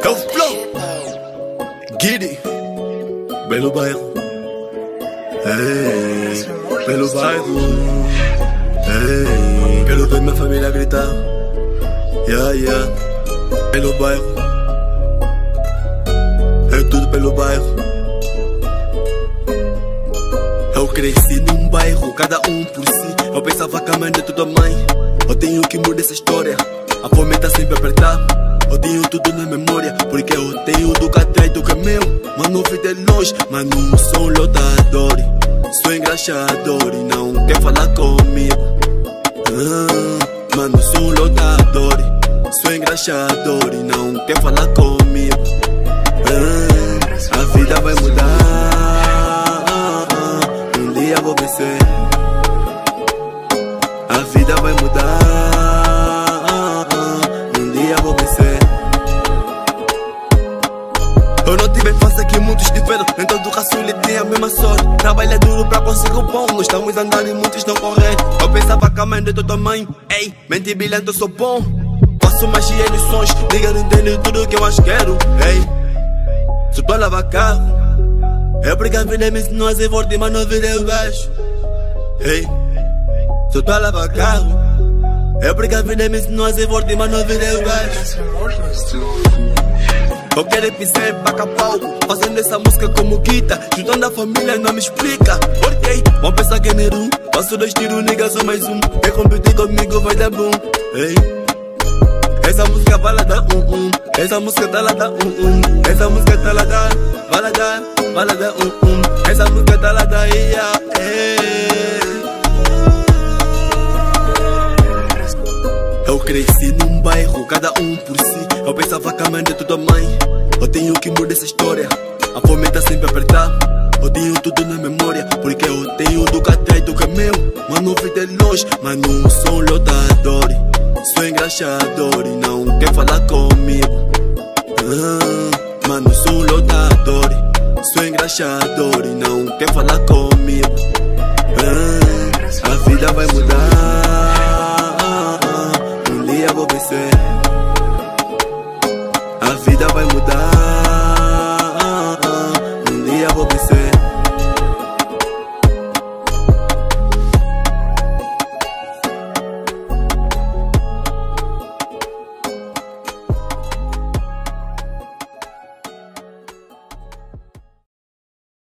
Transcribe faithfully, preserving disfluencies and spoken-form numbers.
É o flow Guidi, belo bairro. Ei, pelo bairro. Ei, quero ver minha família gritar. Yeah, yeah. Pelo bairro. É tudo pelo bairro. Eu cresci num bairro, cada um por si. Eu pensava que a mãe de toda mãe. Eu tenho que mudar essa história. A fome tá sempre a apertar. Eu tenho tudo na memória, porque eu tenho do que atrás do que é meu. Mano, fui de longe, mas não sou lotador. Sou engraxador e não quer falar comigo. ah, Mano, sou lotador. Sou engraxador e não quer falar comigo. ah, A vida vai mudar. Um dia vou vencer. A vida vai mudar. Eu não tive infância que muitos tiveram, nem todo raciocínio tem a mesma sorte. Trabalha duro pra conseguir o pão, nós estamos a andar e muitos não correr. Eu pensava que a mãe de todo tamanho, ei, mente brilhante eu sou bom. Faço magia nos sons, nigga não entende tudo que eu mais quero. Ei, só tô a lavar carro. É porque a vida me ensinou a ser forte, mas não virei o baixo. Ei, só tô a lavar carro. É porque a vida me ensinou a ser forte, mas não virei o baixo. Eu quero pisar pra Capalco, fazendo essa música como guita. Juntando a família não me explica porquê. Vão pensar que é Neru, passo dois tiros, nigga, só mais um. Quem competir comigo vai dar boom. Ei, essa música vai lá dar um um. Essa música tá lá dar um um. Essa música tá lá dar, vai lá dar, vai lá dar um um. Essa música tá lá dar, yeah, ei. Eu cresci num bairro, cada um por si. Eu pensava que a mãe de toda mãe. Eu tenho que mudar essa história. A fome tá sempre a apertar. Eu tenho tudo na memória, porque eu tenho do que atrás do que é meu. Mano, fui de longe, mas não sou lotador. Sou engraxador e não quer falar comigo. ah, Mano, sou lotador. Sou engraxador e não quer falar comigo.